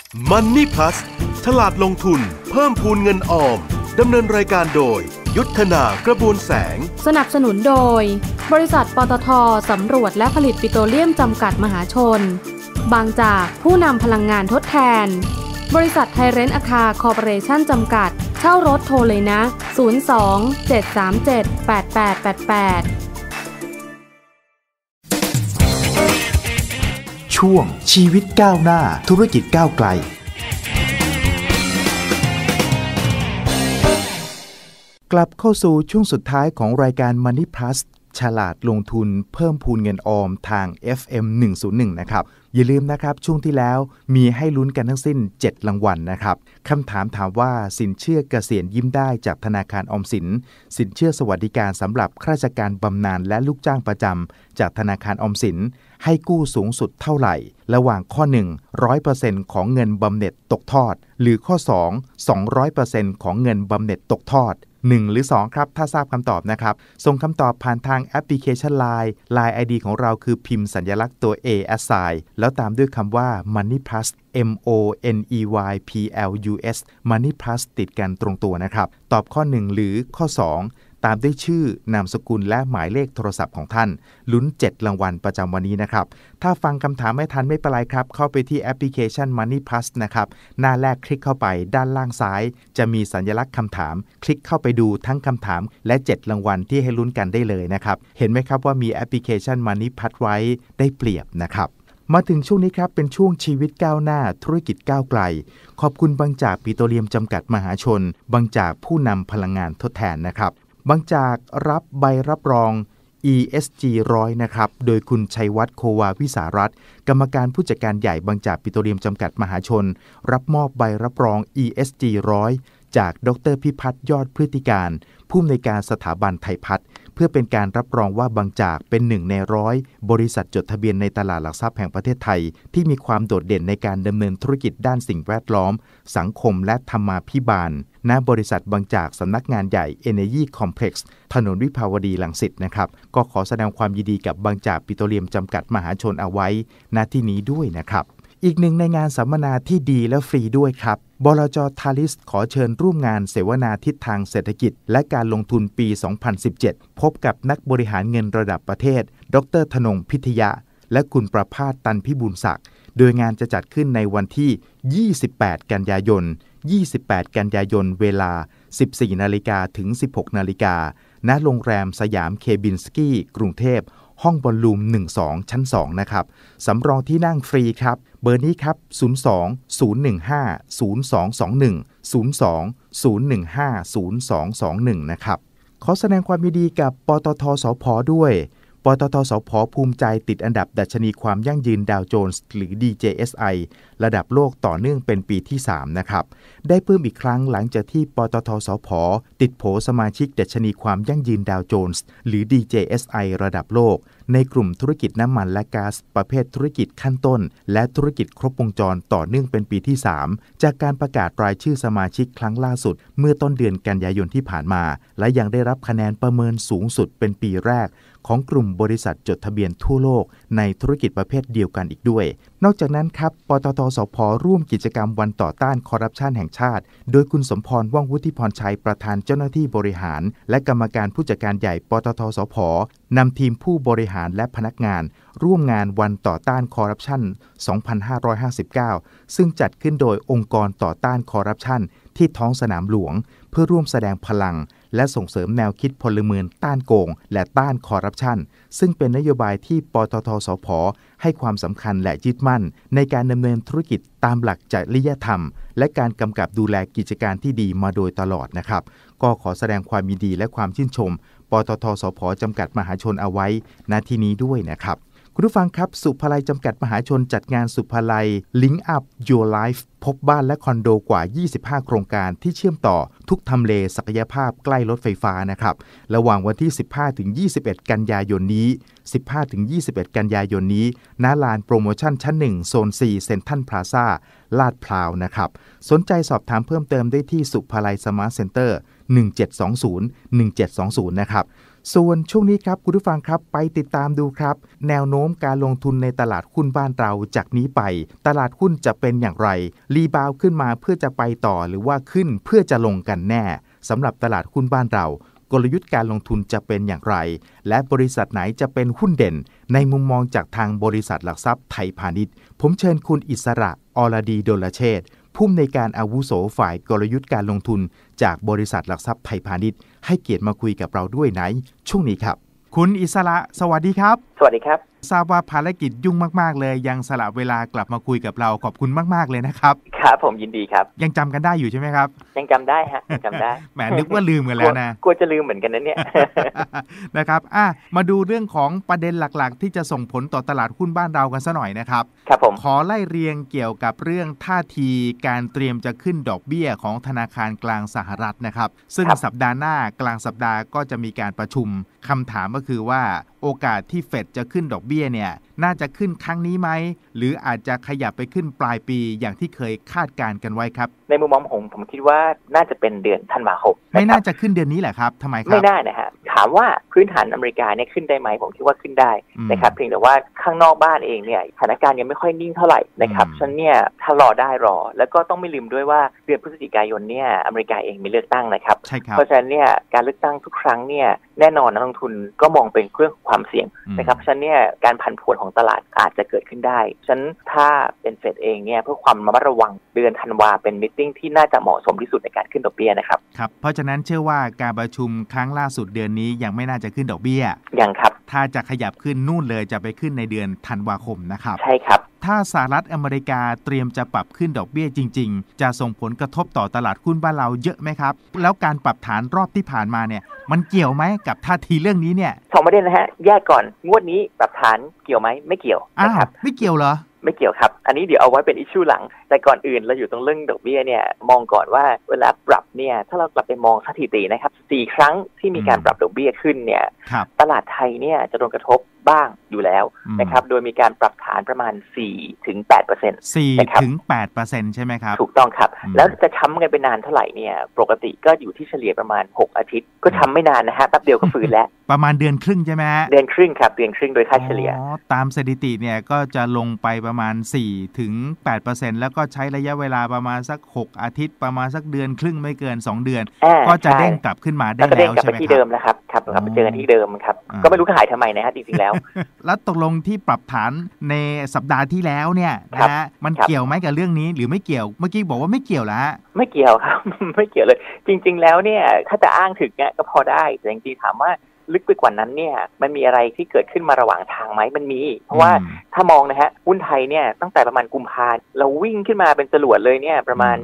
Money Plus ฉลาดลงทุนเพิ่มพูนเงินออมดำเนินรายการโดยยุทธนากระบวนแสงสนับสนุนโดยบริษัทปตท.สำรวจและผลิตปิโตรเลียมจำกัดมหาชนบางจากผู้นำพลังงานทดแทนบริษัทไทยเรนท์อาคาคอร์ปอเรชั่นจำกัดเช่ารถโทรเลยนะ02-737-8888 ช่วงชีวิตก้าวหน้าธุรกิจก้าวไกลกลับเข้าสู่ช่วงสุดท้ายของรายการ Money Plus ฉลาดลงทุนเพิ่มพูนเงินออมทาง FM 101นะครับอย่าลืมนะครับช่วงที่แล้วมีให้ลุ้นกันทั้งสิ้น7รางวัลนะครับคำถามว่าสินเชื่อเกษียณยิ้มได้จากธนาคารออมสินสินเชื่อสวัสดิการสำหรับข้าราชการบำนาญและลูกจ้างประจำจากธนาคารออมสินให้กู้สูงสุดเท่าไหร่ระหว่างข้อ 1 100% ของเงินบำเหน็จตกทอดหรือข้อ 2 200% ของเงินบำเหน็จตกทอด1หรือ2ครับถ้าทราบคำตอบนะครับส่งคำตอบผ่านทางแอปพลิเคชัน Line ID ของเราคือพิมพ์สัญลักษณ์ตัว A assign แล้วตามด้วยคำว่า Money Plus MONEYPLUS Money Plus ติดกันตรงตัวนะครับตอบข้อ 1 หรือข้อ 2ตามด้วยชื่อนามสกุลและหมายเลขโทรศัพท์ของท่านลุ้น7รางวัลประจำวันนี้นะครับถ้าฟังคำถามไม่ทันไม่เป็นไรครับเข้าไปที่แอปพลิเคชัน Money Plus นะครับหน้าแรกคลิกเข้าไปด้านล่างซ้ายจะมีสัญลักษณ์คำถามคลิกเข้าไปดูทั้งคำถามและ7รางวัลที่ให้ลุ้นกันได้เลยนะครับเห็นไหมครับว่ามีแอปพลิเคชัน Money Plus ไว้ได้เปรียบนะครับมาถึงช่วงนี้ครับเป็นช่วงชีวิตก้าวหน้าธุรกิจก้าวไกลขอบคุณบางจากปิโตรเลียมจำกัดมหาชนบางจากผู้นำพลังงานทดแทนนะครับบางจากรับใบรับรอง ESG 100นะครับโดยคุณชัยวัฒน์โควาวิสารัตน์กรรมการผู้จัดการใหญ่บางจากปิโตรเลียมจำกัดมหาชนรับมอบใบรับรอง ESG 100จากดร.พิพัฒน์ยอดพฤติการผู้อำนวยการสถาบันไทยพัฒน์เพื่อเป็นการรับรองว่าบางจากเป็น1ใน100บริษัทจดทะเบียนในตลาดหลักทรัพย์แห่งประเทศไทยที่มีความโดดเด่นในการดำเนินธุรกิจด้านสิ่งแวดล้อมสังคมและธรรมาภิบาลณบริษัทบางจากสำนักงานใหญ่ Energy Complex ถนนวิภาวดีรังสิตนะครับก็ขอแสดงความยินดีกับบางจากปิโตรเลียมจำกัดมหาชนเอาไว้ณที่นี้ด้วยนะครับอีกหนึ่งในงานสัมมนาที่ดีและฟรีด้วยครับบลจ.ทาลิสขอเชิญร่วมงานเสวนาทิศทางเศรษฐกิจและการลงทุนปี 2017 พบกับนักบริหารเงินระดับประเทศดร.ธนงพิทยะและคุณประภาสตันพิบูลศักดิ์โดยงานจะจัดขึ้นในวันที่ 28 กันยายน เวลา 14 นาฬิกาถึง 16 นาฬิกาณโรงแรมสยามเคบินสกี้กรุงเทพห้องบอลลูม 12 ชั้น 2 นะครับสำรองที่นั่งฟรีครับเบอร์นี้ครับ 02 015 0221 02 015 0221 นะครับขอแสดงความยินดีกับปตท.สผ.ด้วยปตท.สผ.ภูมิใจติดอันดับดัชนีความยั่งยืนดาวโจนส์หรือ DJSI ระดับโลกต่อเนื่องเป็นปีที่3นะครับได้เพิ่มอีกครั้งหลังจากที่ปตท.สผ.ติดโผสมาชิกดัชนีความยั่งยืนดาวโจนส์หรือ DJSI ระดับโลกในกลุ่มธุรกิจน้ำมันและก๊าซประเภทธุรกิจขั้นต้นและธุรกิจครบวงจรต่อเนื่องเป็นปีที่3จากการประกาศรายชื่อสมาชิกครั้งล่าสุดเมื่อต้นเดือนกันยายนที่ผ่านมาและยังได้รับคะแนนประเมินสูงสุดเป็นปีแรกของกลุ่มบริษัทจดทะเบียนทั่วโลกในธุรกิจประเภทเดียวกันอีกด้วยนอกจากนั้นครับปตท.สผ.ร่วมกิจกรรมวันต่อต้านคอร์รัปชันแห่งชาติโดยคุณสมพรว่องวุฒิพรชัยประธานเจ้าหน้าที่บริหารและกรรมการผู้จัดการใหญ่ปตท.สผ.นำทีมผู้บริหารและพนักงานร่วมงานวันต่อต้านคอร์รัปชัน 2559 ซึ่งจัดขึ้นโดยองค์กรต่อต้านคอร์รัปชันที่ท้องสนามหลวงเพื่อร่วมแสดงพลังและส่งเสริมแนวคิดพลเมืองต้านโกงและต้านคอร์รัปชันซึ่งเป็นนโยบายที่ปตท.สผ.ให้ความสำคัญและยึดมั่นในการดำเนินธุรกิจตามหลักจริยธรรมและการกำกับดูแลกิจการที่ดีมาโดยตลอดนะครับก็ขอแสดงความยินดีและความชื่นชมปตท.สผ.จำกัดมหาชนเอาไว้ณที่นี้ด้วยนะครับคุณผู้ฟังครับสุภาลัยจำกัดมหาชนจัดงานสุภาลัย Link Up Your Life พบบ้านและคอนโดกว่า25โครงการที่เชื่อมต่อทุกทำเลศักยภาพใกล้รถไฟฟ้านะครับระหว่างวันที่ 15-21 กันยายนนี้ 15-21 กันยายนนี้ณลานโปรโมชั่นชั้น1โซน4เซ็นทรัลพลาซ่าลาดพร้าวนะครับสนใจสอบถามเพิ่มเติมได้ที่สุภาลัยสมาร์ทเซ็นเตอร์1720 นะครับส่วนช่วงนี้ครับคุณผู้ฟังครับไปติดตามดูครับแนวโน้มการลงทุนในตลาดหุ้นบ้านเราจากนี้ไปตลาดหุ้นจะเป็นอย่างไรรีบาวขึ้นมาเพื่อจะไปต่อหรือว่าขึ้นเพื่อจะลงกันแน่สำหรับตลาดหุ้นบ้านเรากลยุทธ์การลงทุนจะเป็นอย่างไรและบริษัทไหนจะเป็นหุ้นเด่นในมุมมองจากทางบริษัทหลักทรัพย์ไทยพาณิชย์ผมเชิญคุณอิสระอรดีดลเชษฐ์ผู้อำนวยการอาวุโสฝ่ายกลยุทธ์การลงทุนจากบริษัทหลักทรัพย์ไทยพาณิชย์ให้เกียรติมาคุยกับเราด้วยในช่วงนี้ครับคุณอิสระสวัสดีครับสวัสดีครับทราบว่าภารกิจยุ่งมากๆเลยยังสละเวลากลับมาคุยกับเราขอบคุณมากๆเลยนะครับครับผมยินดีครับยังจำกันได้อยู่ใช่ไหมครับยังจำได้ฮะยังจำได้แหมนึกว่าลืมกันแล้วนะกลัวจะลืมเหมือนกันนะเนี่ยนะครับมาดูเรื่องของประเด็นหลักๆที่จะส่งผลต่อตลาดหุ้นบ้านเรากันซะหน่อยนะครับครับผมขอไล่เรียงเกี่ยวกับเรื่องท่าทีการเตรียมจะขึ้นดอกเบี้ยของธนาคารกลางสหรัฐนะครับซึ่งสัปดาห์หน้ากลางสัปดาห์ก็จะมีการประชุมคำถามก็คือว่าโอกาสที่เฟดจะขึ้นดอกเบี้ยเนี่ยน่าจะขึ้นครั้งนี้ไหมหรืออาจจะขยับไปขึ้นปลายปีอย่างที่เคยคาดการณ์กันไว้ครับในมุมมองผมคิดว่าน่าจะเป็นเดือนธันวาคมไม่น่าจะขึ้นเดือนนี้แหละครับทำไมครับไม่ได้นะฮะถามว่าพื้นฐานอเมริกาเนี่ยขึ้นได้ไหมผมคิดว่าขึ้นได้นะครับเพียงแต่ว่าข้างนอกบ้านเองเนี่ยสถานการณ์ยังไม่ค่อยนิ่งเท่าไหร่นะครับฉะนั้นเนี่ยถ้ารอได้รอแล้วก็ต้องไม่ลืมด้วยว่าเดือนพฤศจิกายนเนี่ยอเมริกาเองมีเลือกตั้งนะครับเพราะฉะนั้นเนี่ยการเลือกตั้งทุกครั้งเนี่ยแน่นอนนักลงทุนก็มองเป็นเรื่องความเสี่ยงนะครับฉะนั้นเนี่ยการผันผวนของตลาดอาจจะเกิดขึ้นได้ฉะนั้นถ้าเป็นเฟดเองเนี่ยเพื่อความระมัดระวังเดือนธันวาเป็นมีตติ้งที่น่าจะเหมาะสมที่สุดในการขึ้นดอกเบี้ยนะครับครับเพราะฉะนั้นเชื่อว่าการประชุมครั้งล่าสุดเดือนนี้ยังไม่น่าจะขึ้นดอกเบี้ยยังครับถ้าจะขยับขึ้นนู่นเลยจะไปขึ้นในเดือนธันวาคมนะครับใช่ครับถ้าสหรัฐอเมริกาเตรียมจะปรับขึ้นดอกเบี้ยจริงๆจะส่งผลกระทบต่อตลาดหุ้นบ้านเราเยอะไหมครับแล้วการปรับฐานรอบที่ผ่านมาเนี่ยมันเกี่ยวไหมกับท่าทีเรื่องนี้เนี่ยสองประเด็นนะฮะแยกก่อนงวดนี้ปรับฐานเกี่ยวไหมไม่เกี่ยวนะครับไม่เกี่ยวเหรอไม่เกี่ยวครับอันนี้เดี๋ยวเอาไว้เป็นอิชชูหลังแต่ก่อนอื่นเราอยู่ตรงเรื่องดอกเบี้ยเนี่ยมองก่อนว่าเวลาปรับเนี่ยถ้าเรากลับไปมองสถิตินะครับ4ครั้งที่มีการปรับดอกเบี้ยขึ้นเนี่ยตลาดไทยเนี่ยจะโดนกระทบบ้างอยู่แล้วนะครับโดยมีการปรับฐานประมาณ 4-8% 4-8% ใช่ไหมครับถูกต้องครับแล้วจะช้ำกันไปนานเท่าไหร่เนี่ยปกติก็อยู่ที่เฉลี่ยประมาณ6อาทิตย์ก็ช้ำไม่นานนะฮะแป๊บเดียวก็ฟื้นแล้วประมาณเดือนครึ่งใช่ไหมฮะเดือนครึ่งครับเดือนครึ่งโดยค่าเฉลี่ยตามสถิติเนี่ยก็จะลงไปประมาณ 4-8% แล้วก็ใช้ระยะเวลาประมาณสัก6อาทิตย์ประมาณสักเดือนครึ่งไม่เกิน2เดือนก็จะเด้งกลับขึ้นมาได้แล้วใช่ไหมครับที่เดิมนะครับกลับไปเจอกันที่เดิมครับก็ไม่รู้ขายทำไมนะฮะจริงๆแล้วแล้วตกลงที่ปรับฐานในสัปดาห์ที่แล้วเนี่ยนะฮะมันเกี่ยวไหมกับเรื่องนี้หรือไม่เกี่ยวเมื่อกี้บอกว่าไม่เกี่ยวแล้วไม่เกี่ยวครับ ไม่เกี่ยวเลยจริงๆแล้วเนี่ยถ้าจะอ้างถึงเนี่ยก็พอได้แต่จริงๆถามว่าลึกไปกว่านั้นเนี่ยมันมีอะไรที่เกิดขึ้นมาระหว่างทางไหมมันมีเพราะว่าถ้ามองนะฮะหุ้นไทยเนี่ยตั้งแต่ประมาณกุมภาพันธ์เราวิ่งขึ้นมาเป็นจรวดเลยเนี่ยประมาณ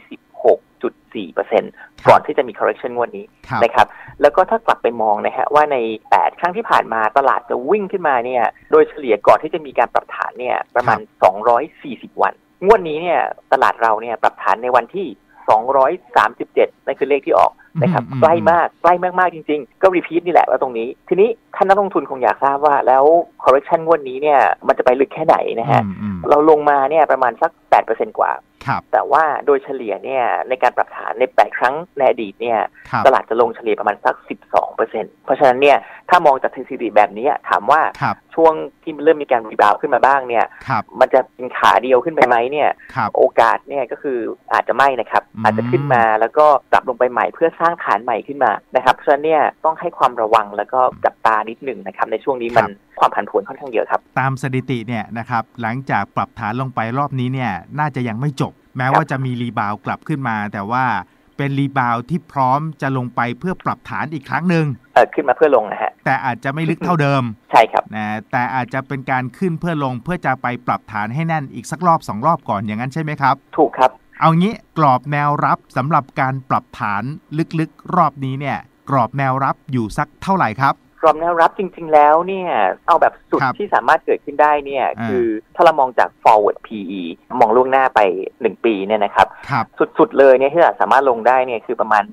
26.4% ก่อนที่จะมี correction งวดนี้นะครับแล้วก็ถ้ากลับไปมองนะฮะว่าใน8ครั้งที่ผ่านมาตลาดจะวิ่งขึ้นมาเนี่ยโดยเฉลี่ยก่อนที่จะมีการปรับฐานเนี่ยประมาณ240วันงวดนี้เนี่ยตลาดเราเนี่ยปรับฐานในวันที่237นั่นคือเลขที่ออกนะครับใกล้มากจริงๆก็รีพีทนี่แหละว่าตรงนี้ทีนี้ท่านนักลงทุนคงอยากทราบว่าแล้ว correction งวดนี้เนี่ยมันจะไปลึกแค่ไหนนะฮะเราลงมาเนี่ยประมาณสัก 8% กว่าแต่ว่าโดยเฉลี่ยเนี่ยในการปรับฐานใน8ครั้งในอดีตเนี่ยตลาดจะลงเฉลี่ยประมาณสัก 12% เพราะฉะนั้นเนี่ยถ้ามองจากสถิติแบบนี้ถามว่าช่วงที่เริ่มมีการรีบาวขึ้นมาบ้างเนี่ยมันจะเป็นขาเดียวขึ้นไปไหมเนี่ยโอกาสเนี่ยก็คืออาจจะไม่นะครับอาจจะขึ้นมาแล้วก็กลับลงไปใหม่เพื่อสร้างฐานใหม่ขึ้นมานะครับเพราะฉะนั้นเนี่ยต้องให้ความระวังแล้วก็จับตานิดหนึ่งนะครับในช่วงนี้มันความผันผวนค่อนข้างเยอะครับตามสถิติเนี่ยนะครับหลังจากปรับฐานลงไปรอบนี้เนี่ยน่าจะยังไม่จบแม้ว่าจะมีรีบาวกลับขึ้นมาแต่ว่าเป็นรีบาวที่พร้อมจะลงไปเพื่อปรับฐานอีกครั้งหนึ่งขึ้นมาเพื่อลงนะฮะแต่อาจจะไม่ลึกเท่าเดิมใช่ครับนะแต่อาจจะเป็นการขึ้นเพื่อลงเพื่อจะไปปรับฐานให้แน่นอีกสักรอบ2รอบก่อนอย่างนั้นใช่ไหมครับถูกครับเอางี้กรอบแนวรับสำหรับการปรับฐานลึกๆรอบนี้เนี่ยกรอบแนวรับอยู่สักเท่าไหร่ครับกรอบแนวรับจริงๆแล้วเนี่ยเอาแบบสุดที่สามารถเกิดขึ้นได้เนี่ยคือถ้าเรามองจาก forward PE มองล่วงหน้าไป1ปีเนี่ยนะครับสุดๆเลยเนี่ยที่สามารถลงได้เนี่ยคือประมาณ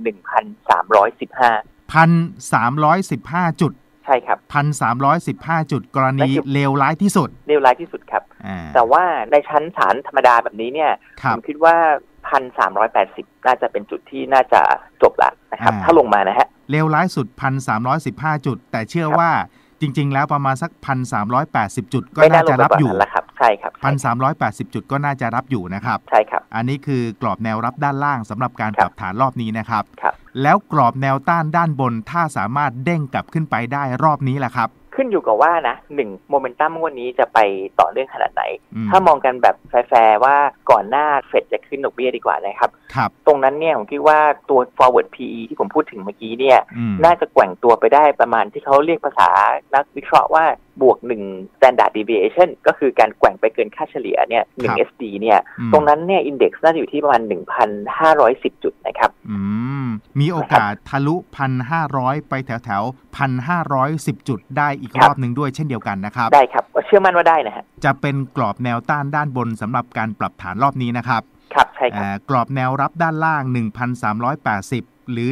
1,315 จุดใช่ครับ 1,315 จุดกรณีเลวร้ายที่สุดครับแต่ว่าในชั้นฐานธรรมดาแบบนี้เนี่ยผมคิดว่า 1,380 น่าจะเป็นจุดที่น่าจะจบละนะครับถ้าลงมานะฮะเลวร้ายสุด 1,315 จุดแต่เชื่อว่าจริงๆแล้วประมาณสัก 1,380 จุดก็น่าจะรับอยู่ครับใช่ครับ 1,380 จุดก็น่าจะรับอยู่นะครับใช่ครับอันนี้คือกรอบแนวรับด้านล่างสำหรับการปรับฐานรอบนี้นะครับครับแล้วกรอบแนวต้านด้านบนถ้าสามารถเด้งกลับขึ้นไปได้รอบนี้แหละครับขึ้นอยู่กับว่านะ1โมเมนตัมวันนี้จะไปต่อเนื่องขนาดไหนถ้ามองกันแบบแฟร์ว่าก่อนหน้าเฟดจะขึ้นดอกเบี้ยดีกว่านะครับตรงนั้นเนี่ยผมคิดว่าตัว forward PE ที่ผมพูดถึงเมื่อกี้เนี่ยน่าจะแกว่งตัวไปได้ประมาณที่เขาเรียกภาษานักวิเคราะห์ว่าบวก1 standard deviation ก็คือการแกว่งไปเกินค่าเฉลี่ยเนี่ย1 SD เนี่ยตรงนั้นเนี่ย index น่าจะอยู่ที่ประมาณ 1,510 จุดนะครับมีโอกาสทะลุ 1,500 ไปแถว 1,510 จุดได้อีกรอบหนึ่งด้วยเช่นเดียวกันนะครับได้ครับเชื่อมั่นว่าได้นะฮะจะเป็นกรอบแนวต้านด้านบนสำหรับการปรับฐานรอบนี้นะครับครับใช่ครับกรอบแนวรับด้านล่าง 1,380 หรือ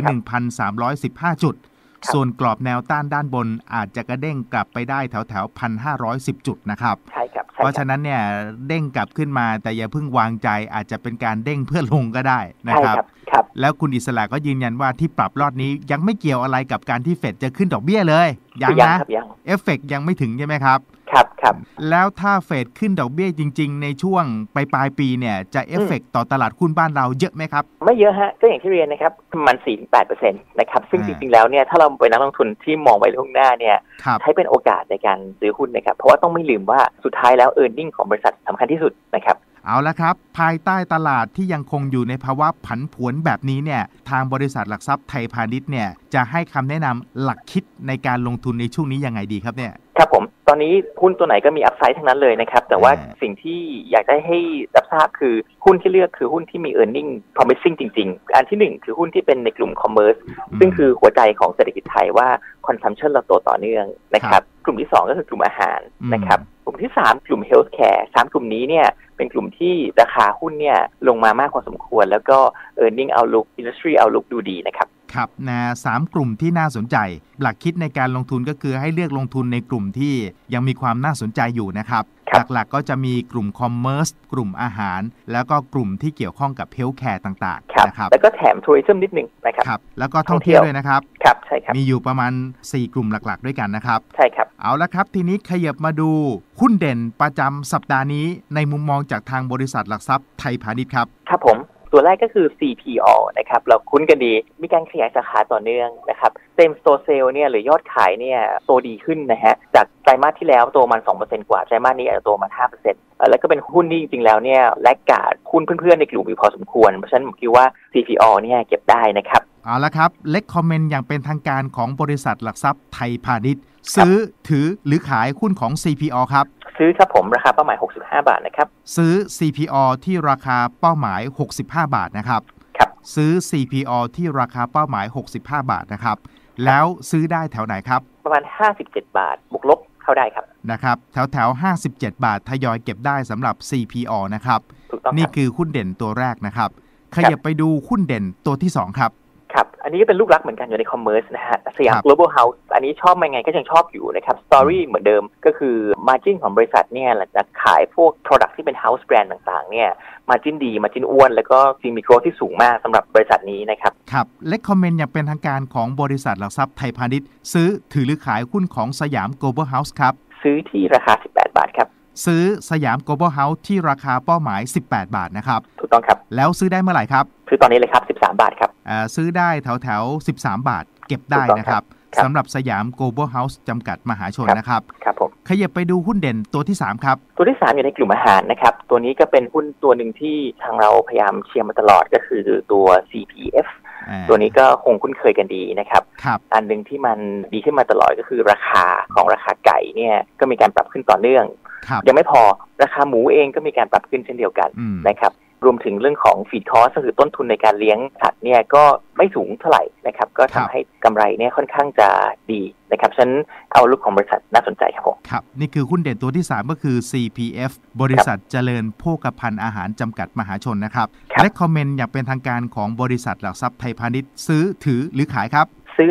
1,315 จุดส่วนกรอบแนวต้านด้านบนอาจจะกระเด้งกลับไปได้แถว 1,510 จุดนะครับใช่ครับเพราะฉะนั้นเนี่ยเด้งกลับขึ้นมาแต่อย่าเพิ่งวางใจอาจจะเป็นการเด้งเพื่อลงก็ได้นะครับแล้วคุณอิสระก็ยืนยันว่าที่ปรับรอบนี้ยังไม่เกี่ยวอะไรกับการที่เฟดจะขึ้นดอกเบี้ยเลยยังนะเอฟเฟกต์ยังไม่ถึงใช่ไหมครับครับแล้วถ้าเฟดขึ้นดอกเบี้ยจริงๆในช่วงปลายปีเนี่ยจะเอฟเฟกต์ต่อตลาดหุ้นบ้านเราเยอะไหมครับไม่เยอะฮะก็อย่างที่เรียนนะครับประมาณ 4-8% นะครับซึ่งจริงๆแล้วเนี่ยถ้าเราเป็นนักลงทุนที่มองไว้ล่วงหน้าเนี่ยใช้เป็นโอกาสในการซื้อหุ้นนะครับเพราะว่าต้องไม่ลืมว่าสุดท้ายแล้ว earning ของบริษัทสำคัญที่สุดนะครับเอาละครับภายใต้ตลาดที่ยังคงอยู่ในภาวะผันผวนแบบนี้เนี่ยทางบริษัทหลักทรัพย์ไทยพาณิชย์เนี่ยจะให้คำแนะนำหลักคิดในการลงทุนในช่วงนี้ยังไงดีครับเนี่ยครับผมตอนนี้หุ้นตัวไหนก็มีอัพไซด์ทั้งนั้นเลยนะครับแต่ว่าสิ่งที่อยากได้ให้รับทราบคือหุ้นที่เลือกคือหุ้นที่มี earning promising จริงๆอันที่1คือหุ้นที่เป็นในกลุ่ม commerce ซึ่งคือหัวใจของเศรษฐกิจไทยว่า consumption เราโตต่อเนื่องนะครับกลุ่มที่2ก็คือกลุ่มอาหารนะครับกลุ่มที่3กลุ่ม healthcare 3กลุ่มนี้เนี่ยเป็นกลุ่มที่ราคาหุ้นเนี่ยลงมามากพอสมควรแล้วก็ earning outlook industry outlook ดูดีนะครับครับนะ3กลุ่มที่น่าสนใจหลักคิดในการลงทุนก็คือให้เลือกลงทุนในกลุ่มที่ยังมีความน่าสนใจอยู่นะครับหลักๆก็จะมีกลุ่มคอมเมอร์สกลุ่มอาหารแล้วก็กลุ่มที่เกี่ยวข้องกับเฮลท์แคร์ต่างๆนะครับแล้วก็แถมทัวริซึมนิดนึงนะครับแล้วก็ท่องเที่ยวด้วยนะครับครับใช่ครับมีอยู่ประมาณ4กลุ่มหลักๆด้วยกันนะครับใช่ครับเอาละครับทีนี้ขยับมาดูหุ้นเด่นประจำสัปดาห์นี้ในมุมมองจากทางบริษัทหลักทรัพย์ไทยพาณิชย์ครับครับผมตัวแรกก็คือ CPO นะครับเราคุ้นกันดีมีการขยายสาขาต่อเนื่องนะครับSame Store Sale เนี่ยหรือยอดขายเนี่ยโตดีขึ้นนะฮะจากไตรมาสที่แล้วโตมา 2% กว่าไตรมาสนี้อาจจะโตมา 5% แล้วก็เป็นหุ้นที่จริงๆแล้วเนี่ยแลกขาดหุ้นเพื่อนๆในกลุ่มอยู่พอสมควรเพราะฉะนั้นผมคิดว่า CPO เนี่ยเก็บได้นะครับเอาละครับเล็กคอมเมนต์อย่างเป็นทางการของบริษัทหลักทรัพย์ไทยพาณิชย์ซื้อถือหรือขายหุ้นของ CPO ครับซื้อครับผมราคาเป้าหมาย65 บาทนะครับซื้อ CPO ที่ราคาเป้าหมาย65 บาทนะครับครับซื้อ CPO ที่ราคาเป้าหมาย65 บาทนะครับแล้วซื้อได้แถวไหนครับประมาณ57 บาทบวกลบเข้าได้ครับนะครับแถว57 บาททยอยเก็บได้สำหรับ CPO นะครับนี่คือหุ้นเด่นตัวแรกนะครับขยับไปดูหุ้นเด่นตัวที่2ครับครับอันนี้ก็เป็นลูกรักเหมือนกันอยู่ในคอมเมอร์สนะฮะสยาม Global House อันนี้ชอบยังไงก็ยังชอบอยู่นะครับสตอรี่เหมือนเดิมก็คือ margin ของบริษัทเนี่ยหลังจากขายพวก product ที่เป็น house brand ต่างๆเนี่ย margin ดี margin อ้วนแล้วก็มี growth ที่สูงมากสำหรับบริษัทนี้นะครับครับเลคคอมเมนต์อย่างเป็นทางการของบริษัทหลักทรัพย์ไทยพาณิชย์ซื้อถือหรือขายหุ้นของสยาม Global House ครับซื้อที่ราคา18 บาทครับซื้อสยาม Global House ที่ราคาเป้าหมาย18 บาทนะครับถูกต้องครับแล้วซื้อได้เมื่อไหร่ครับซื้อตอนนี้เลยครับ13 บาทครับซื้อได้แถว13 บาทเก็บได้นะครับสำหรับสยาม Global House จำกัดมหาชนนะครับครับผมขยับไปดูหุ้นเด่นตัวที่3ครับตัวที่3อยู่ในกลุ่มอาหารนะครับตัวนี้ก็เป็นหุ้นตัวหนึ่งที่ทางเราพยายามเชียร์มาตลอดก็คือตัว CPF ตัวนี้ก็คงคุ้นเคยกันดีนะครับอันนึงที่มันดีขึ้นมาตลอดก็คือราคาไก่เนี่ยก็มีการปรับขึ้นต่อเนื่องยังไม่พอราคาหมูเองก็มีการปรับขึ้นเช่นเดียวกันนะครับรวมถึงเรื่องของฟีดคอสก็คือต้นทุนในการเลี้ยงสัตว์เนี่ยก็ไม่สูงเท่าไหร่นะครับก็ทำให้กำไรเนี่ยค่อนข้างจะดีนะครับฉะนั้นเอาลุกของบริษัทน่าสนใจครับผมครับนี่คือหุ้นเด่นตัวที่3ก็คือ CPF บริษัทเจริญโภคภัณฑ์อาหารจำกัดมหาชนนะครับและคอมเมนต์อย่างเป็นทางการของบริษัทหลักทรัพย์ไทยพาณิชย์ซื้อถือหรือขายครับซื้อนะครับ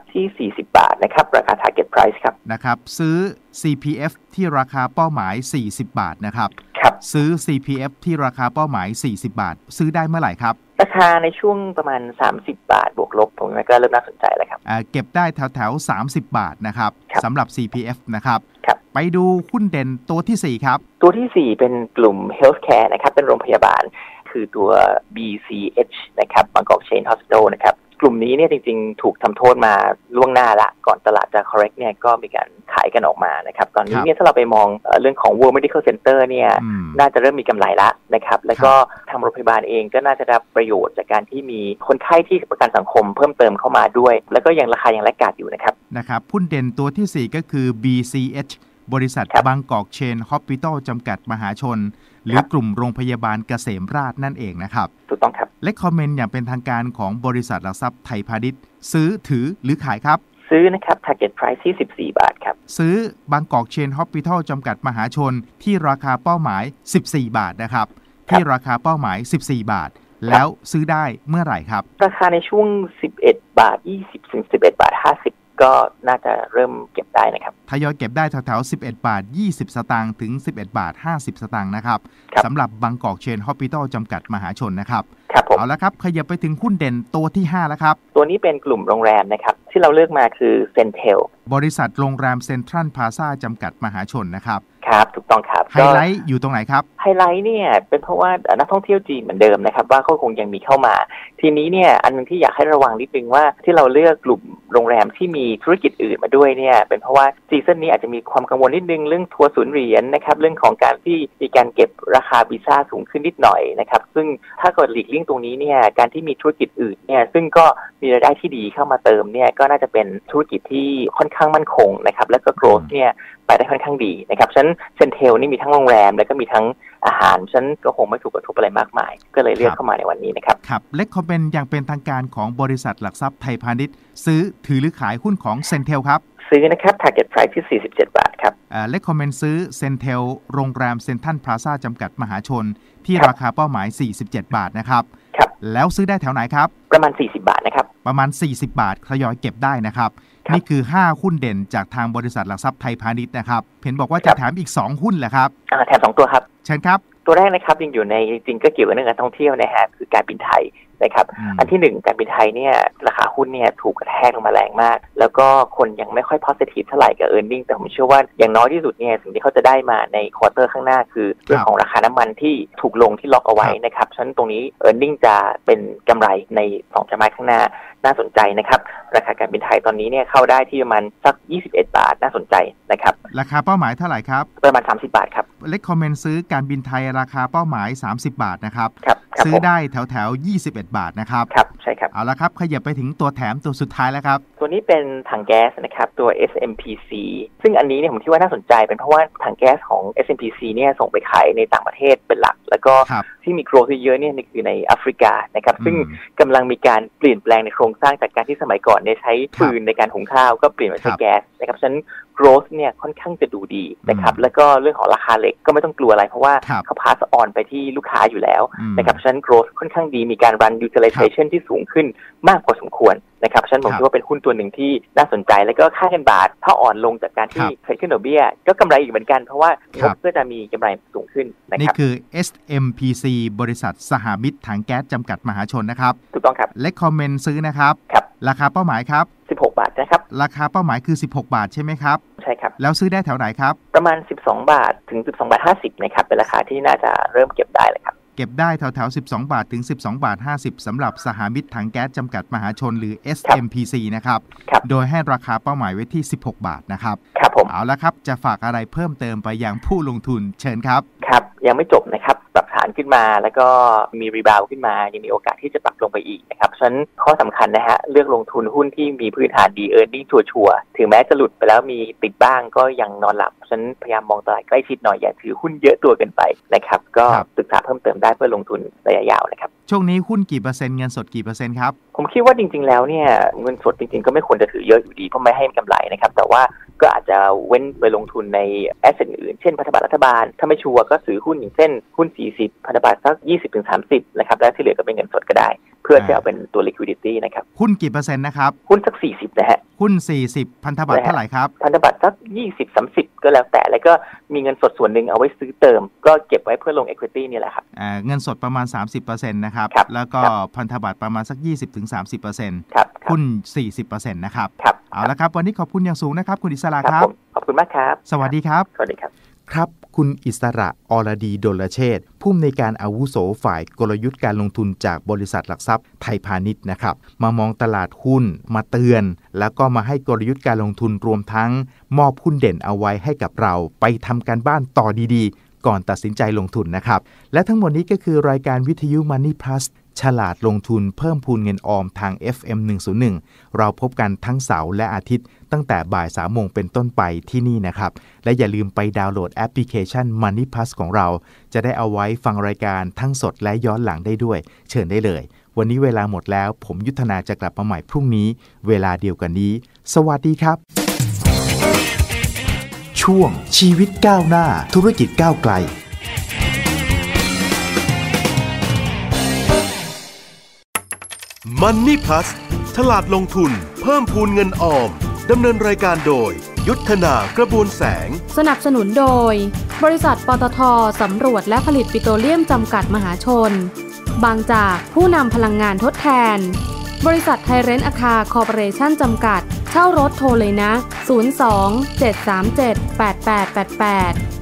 ที่40บาทนะครับราคา target price ครับนะครับซื้อ CPF ที่ราคาเป้าหมาย40บาทนะครับครับซื้อ CPF ที่ราคาเป้าหมาย40บาทซื้อได้เมื่อไหร่ครับราคาในช่วงประมาณ30บาทบวกลบผมก็เริ่มน่าสนใจแล้วครับเก็บได้แถว30บาทนะครับสำหรับ CPF นะครับไปดูหุ้นเด่นตัวที่4ครับตัวที่4เป็นกลุ่ม healthcare นะครับเป็นโรงพยาบาลคือตัว BCH นะครับ Bangkok Chain Hospital นะครับกลุ่มนี้เนี่ยจริงๆถูกทำโทษมาล่วงหน้าละก่อนตลาดจะ correct เนี่ยก็มีการขายกันออกมานะครับตอนนี้เนี่ยถ้าเราไปมองเรื่องของ World Medical Center เนี่ยน่าจะเริ่มมีกำไรละนะครับแล้วก็ทางโรงพยาบาลเองก็น่าจะได้ประโยชน์จากการที่มีคนไข้ที่ประกันสังคมเพิ่มเติมเข้ามาด้วยแล้วก็ยังราคายังแลกขาดอยู่นะครับหุ้นเด่นตัวที่4ก็คือ BCH บริษัทบางกอกเชนฮอสพิทอลจำกัดมหาชนหรือกลุ่มโรงพยาบาลเกษมราษฎร์นั่นเองนะครับถูกต้องครับและคอมเมนต์อย่างเป็นทางการของบริษัทหลักทรัพย์ไทยพาณิชย์ซื้อถือหรือขายครับซื้อนะครับ target price ที่14บาทครับซื้อบางกอกเชนฮอสพิทอลจำกัดมหาชนที่ราคาเป้าหมาย14บาทนะครับที่ราคาเป้าหมาย14บาทแล้วซื้อได้เมื่อไหร่ครับราคาในช่วง11บาท20ถึง11บาท50ก็น่าจะเริ่มเก็บได้นะครับทยอยเก็บได้แถวๆ11บาท20สตางค์ถึง11บาท50สตางค์นะครับสำหรับบางกอกเชนฮอสพิทอลจำกัดมหาชนนะครับเอาละครับขยับไปถึงหุ้นเด่นตัวที่5แล้วครับตัวนี้เป็นกลุ่มโรงแรมนะครับที่เราเลือกมาคือเซนเทลบริษัทโรงแรมเซ็นทรัลพลาซ่าจำกัดมหาชนนะครับครับถูกต้องครับไฮไลท์อยู่ตรงไหนครับไฮไลท์เนี่ยเป็นเพราะว่านักท่องเที่ยวจีนเหมือนเดิมนะครับว่าเขาคงยังมีเข้ามาทีนี้เนี่ยอันนึงที่อยากให้ระวังนิดนึงว่าที่เราเลือกกลุ่มโรงแรมที่มีธุรกิจอื่นมาด้วยเนี่ยเป็นเพราะว่าซีซั่นนี้อาจจะมีความกังวลนิดนึงเรื่องทัวร์ศูนย์เหรียญนะครับเรื่องของการที่มีการเก็บราคาวีซ่าสูงขึ้นนิดหน่อยนะครับซึ่งถ้าเกิดหลีกเลี่ยงตรงนี้เนี่ยการที่มีธุรกิจอื่นเนี่ยซึ่งก็มีรายได้ที่ดีเข้ามาเติมเนี่ยก็น่าจะเป็นธุรกิจที่ค่อนข้างมั่นคงนะครับแล้วก็โกรธเนี่ยไปได้ค่อนข้างดีนะครับฉะนั้นเซนเทลนี่มีทั้งโรงแรมแล้วก็มีทั้งอาหารฉะนั้นก็คงไม่ถูกกระทบอะไรมากมายก็เลยเลือกเข้ามาในวันนี้นะครับครับและคอมเมนต์อย่างเป็นทางการของบริษัทหลักทรัพย์ไทยพาณิชย์ซื้อถือหรือขายหุ้นของเซนเทลครับซื้อนะครับ target price ที่47บาทครับและคอมเมนต์ซื้อเซนเทลโรงแรมเซ็นทรัลพลาซ่าจำกัดมหาชนที่ราคาเป้าหมาย47บาทนะครับแล้วซื้อได้แถวไหนครับประมาณ40บาทนะครับประมาณ40บาททยอยเก็บได้นะครับนี่คือ5หุ้นเด่นจากทางบริษัทหลักทรัพย์ไทยพาณิชย์นะครับเห็นบอกว่าจะแถมอีก2หุ้นแหละครับแถม2ตัวครับเชิญครับตัวแรกนะครับยังอยู่ในจริงก็เกี่ยวกับเรื่องการท่องเที่ยวนะฮะคือการบินไทยนะครับอันที่1การบินไทยเนี่ยราคาหุ้นเนี่ยถูกกระแทกลงมาแรงมากแล้วก็คนยังไม่ค่อย positive เท่าไหร่กับ earning แต่ผมเชื่อว่าอย่างน้อยที่สุดเนี่ยสิ่งที่เขาจะได้มาในควอเตอร์ข้างหน้าคือเรื่องของราคาน้ำมันที่ถูกลงที่ล็อกเอาไว้นะครับฉะนั้นตรงนี้ earning จะเป็นกำไรใน2ไตรมาสข้างหน้าน่าสนใจนะครับราคาการบินไทยตอนนี้เนี่ยเข้าได้ที่ประมาณสัก21บาทน่าสนใจนะครับราคาเป้าหมายเท่าไหร่ครับประมาณ30บาทครับเลคคอมเมนต์ซื้อการบินไทยราคาเป้าหมาย30บาทนะครับซื้อได้แถว21บาทนะครับครับใช่ครับเอาละครับขยับไปถึงตัวแถมตัวสุดท้ายแล้วครับตัวนี้เป็นถังแก๊สนะครับตัว SMPC ซึ่งอันนี้เนี่ยผมคิดว่าน่าสนใจเป็นเพราะว่าถังแก๊สของ SMPC เนี่ยส่งไปขายในต่างประเทศเป็นหลักแล้วก็ที่มีโกรธเยอะเนี่ยคือในแอฟริกานะครับซึ่งกำลังมีการเปลี่ยนแปลงในโครงสร้างจากการที่สมัยก่อนเนี่ยใช้ฟืนในการหุงข้าวก็เปลี่ยนมาใช้แก๊สนะครับฉะนั้น growth เนี่ยค่อนข้างจะดูดีนะครับแล้วก็เรื่องของราคาเหล็กก็ไม่ต้องกลัวอะไรเพราะว่าเขา pass on ไปที่ลูกค้าอยู่แล้วนะครับฉะนั้น growth ค่อนข้างดีมีการ run utilization ที่สูงขึ้นมากพอสมควรนะครับฉะนั้นผมคิดว่าเป็นหุ้นตัวหนึ่งที่น่าสนใจแล้วก็ค่าเงินบาทถ้าอ่อนลงจากการที่เทรดขึ้นดอกเบี้ยก็กำไรอีกเหมือนกันเพราะว่าก็จะมีกำไรสูงขึ้นนะครับนี่คือ SMPC บริษัทสหมิตรถังแก๊สจำกัดมหาชนนะครับถูกต้องครับและคอมเมนต์ซื้อนะครับราคาเป้าหมายครับ 16บาทนะครับราคาเป้าหมายคือ16บาทใช่ไหมครับใช่ครับแล้วซื้อได้แถวไหนครับประมาณ12บาทถึง12บาท50นะครับเป็นราคาที่น่าจะเริ่มเก็บได้เลยครับเก็บได้แถวๆ12บาทถึง12บาท50สำหรับสหมิตรถังแก๊สจำกัดมหาชนหรือ SMPC นะครับโดยให้ราคาเป้าหมายไว้ที่16บาทนะครับครับผมเอาละครับจะฝากอะไรเพิ่มเติมไปยังผู้ลงทุนเชิญครับครับยังไม่จบนะครับปรับฐานขึ้นมาแล้วก็มีรีบาวขึ้นมายังมีโอกาสที่จะปรับลงไปอีกนะครับฉะนั้นข้อสำคัญนะฮะเลือกลงทุนหุ้นที่มีพื้นฐานดี earning ชัวร์ถึงแม้จะหลุดไปแล้วมีติดบ้างก็ยังนอนหลับฉะนั้นพยายามมองตลาดใกล้ชิดหน่อยอย่าถือหุ้นเยอะตัวเกินไปนะครับก็ศึกษาเพิ่มเติมได้เพื่อลงทุนระยะยาวนะครับช่วงนี้หุ้นกี่เปอร์เซ็นต์เงินสดกี่เปอร์เซ็นต์ครับผมคิดว่าจริงๆแล้วเนี่ยเงินสดจริงๆก็ไม่ควรจะถือเยอะอยู่ดีเพราะไม่ให้กำไรนะครับแต่ว่าก็อาจจะเว้นไปลงทุนในแอสเซทอื่นเช่นพันธบัตรรัฐบาลถ้าไม่ชัวร์ก็ซื้อหุ้นอย่างเช่นหุ้น40พันธบัตรสัก20-30นะครับแล้วที่เหลือก็เป็นเงินสดก็ได้เพื่อที่เอาเป็นตัว liquidity นะครับหุ้นกี่เปอร์เซ็นต์นะครับหุ้นสัก40นะฮะหุ้น40พันธบัตรเท่าไหร่ครับพันธบัตรสัก20-30ก็แล้วแต่แล้วก็มีเงินสดส่วนหนึ่งเอาไว้ซื้อเติมก็เก็บไว้เพื่อลง equity นี่แหละครับเงินสดประมาณ 30% นะครับแล้วก็พันธบัตรประมาณสัก 20-30% ครับหุ้น 40% นะครับครับเอาละครับวันนี้ขอบคุณอย่างสูงนะครับคุณอิสระครับขอบคุณมากครับสวัสดีครับสวัสดีครับครับคุณอิสระอรดีดลเชษฐ์ผู้อำนวยการอาวุโสฝ่ายกลยุทธ์การลงทุนจากบริษัทหลักทรัพย์ไทยพาณิชย์นะครับมามองตลาดหุ้นมาเตือนแล้วก็มาให้กลยุทธ์การลงทุนรวมทั้งมอบหุ้นเด่นเอาไว้ให้กับเราไปทำการบ้านต่อดีๆก่อนตัดสินใจลงทุนนะครับและทั้งหมดนี้ก็คือรายการวิทยุ Money Plus ฉลาดลงทุนเพิ่มพูนเงินออมทาง FM 101เราพบกันทั้งเสาร์และอาทิตย์ตั้งแต่บ่าย 3 โมงเป็นต้นไปที่นี่นะครับและอย่าลืมไปดาวน์โหลดแอปพลิเคชัน Money Plus ของเราจะได้เอาไว้ฟังรายการทั้งสดและย้อนหลังได้ด้วยเชิญได้เลยวันนี้เวลาหมดแล้วผมยุทธนาจะกลับมาใหม่พรุ่งนี้เวลาเดียวกันนี้สวัสดีครับช่วงชีวิตก้าวหน้าธุรกิจก้าวไกล Money Plus ฉลาดลงทุนเพิ่มพูนเงินออมดำเนินรายการโดยยุทธนากระบวนแสงสนับสนุนโดยบริษัทปตท.สำรวจและผลิตปิโตรเลียมจำกัดมหาชนบางจากผู้นำพลังงานทดแทนบริษัทไทยเรนท์อาคาคอร์ปอเรชั่นจำกัดเช่ารถโทรเลยนะ02 737 8888